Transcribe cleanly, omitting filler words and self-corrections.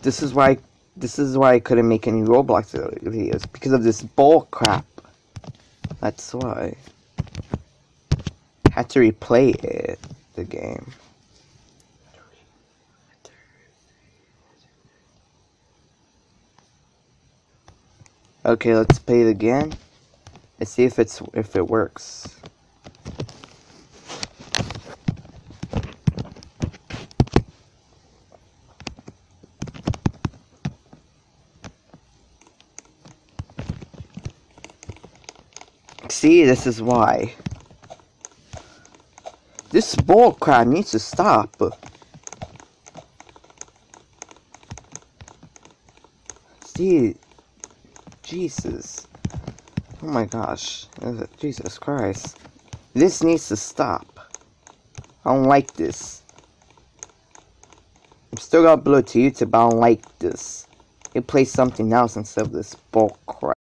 This is why I couldn't make any Roblox videos, because of this bull crap. That's why. Had to replay it, the game. Okay, let's play it again. Let's see if it works. See, this is why. This bullcrap needs to stop. See, Jesus. Oh my gosh. Jesus Christ. This needs to stop. I don't like this. I'm still gonna upload to YouTube, but I don't like this. It plays something else instead of this bullcrap.